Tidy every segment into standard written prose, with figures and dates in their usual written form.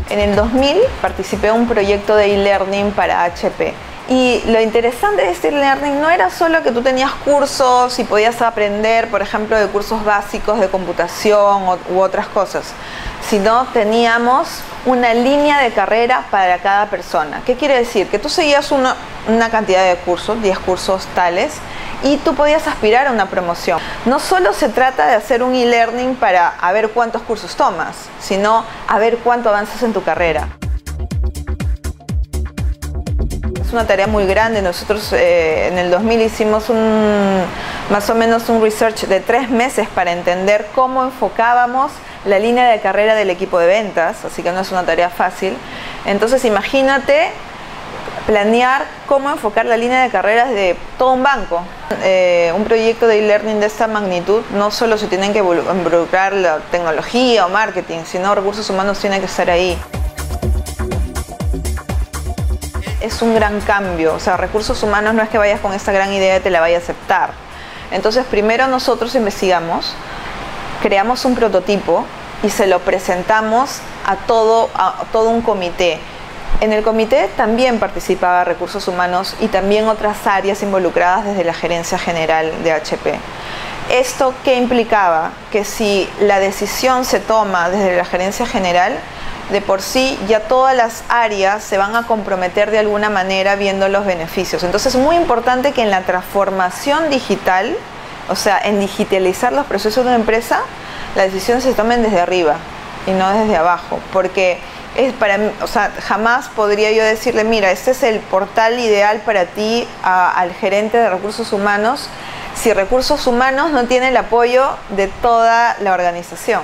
En el 2000 participé en un proyecto de e-learning para HP. Y lo interesante de este e-learning no era solo que tú tenías cursos y podías aprender, por ejemplo, de cursos básicos de computación u otras cosas, sino teníamos una línea de carrera para cada persona. ¿Qué quiere decir? Que tú seguías una cantidad de cursos, 10 cursos tales, y tú podías aspirar a una promoción. No solo se trata de hacer un e-learning para a ver cuántos cursos tomas, sino a ver cuánto avanzas en tu carrera. Es una tarea muy grande. Nosotros en el 2000 hicimos más o menos un research de 3 meses para entender cómo enfocábamos la línea de carrera del equipo de ventas, así que no es una tarea fácil. Entonces imagínate planear cómo enfocar la línea de carreras de todo un banco. Un proyecto de e-learning de esta magnitud no solo se tienen que involucrar la tecnología o marketing, sino recursos humanos tienen que estar ahí. Es un gran cambio, o sea, recursos humanos no es que vayas con esta gran idea y te la vaya a aceptar. Entonces primero nosotros investigamos, creamos un prototipo y se lo presentamos a todo un comité. En el comité también participaba recursos humanos y también otras áreas involucradas desde la gerencia general de HP. ¿Esto qué implicaba? Que si la decisión se toma desde la gerencia general, de por sí ya todas las áreas se van a comprometer de alguna manera viendo los beneficios. Entonces es muy importante que en la transformación digital, o sea, en digitalizar los procesos de una empresa, las decisiones se tomen desde arriba y no desde abajo, porque es para mí, o sea, jamás podría yo decirle, mira, este es el portal ideal para ti al gerente de recursos humanos, si recursos humanos no tiene el apoyo de toda la organización.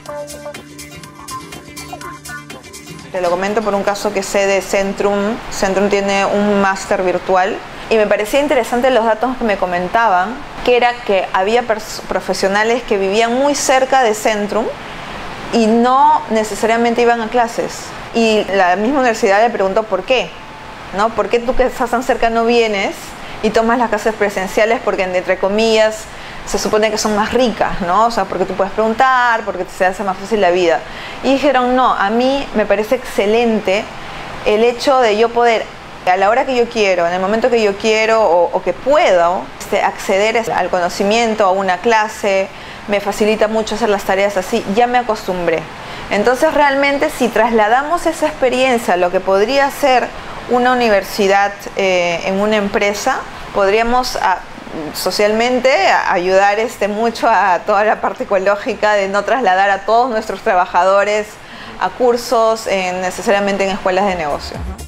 Te lo comento por un caso que sé de Centrum. Centrum tiene un máster virtual y me parecía interesante los datos que me comentaban, que era que había profesionales que vivían muy cerca de Centrum y no necesariamente iban a clases. Y la misma universidad le preguntó por qué, ¿no? ¿Por qué tú que estás tan cerca no vienes y tomas las clases presenciales? Porque entre comillas se supone que son más ricas, ¿no? O sea, porque tú puedes preguntar, porque se hace más fácil la vida. Y dijeron, no, a mí me parece excelente el hecho de yo poder, a la hora que yo quiero, en el momento que yo quiero o que puedo, acceder al conocimiento, a una clase, me facilita mucho hacer las tareas así, ya me acostumbré. Entonces realmente si trasladamos esa experiencia a lo que podría ser una universidad en una empresa, podríamos socialmente ayudar mucho a toda la parte ecológica de no trasladar a todos nuestros trabajadores a cursos necesariamente en escuelas de negocios, ¿no?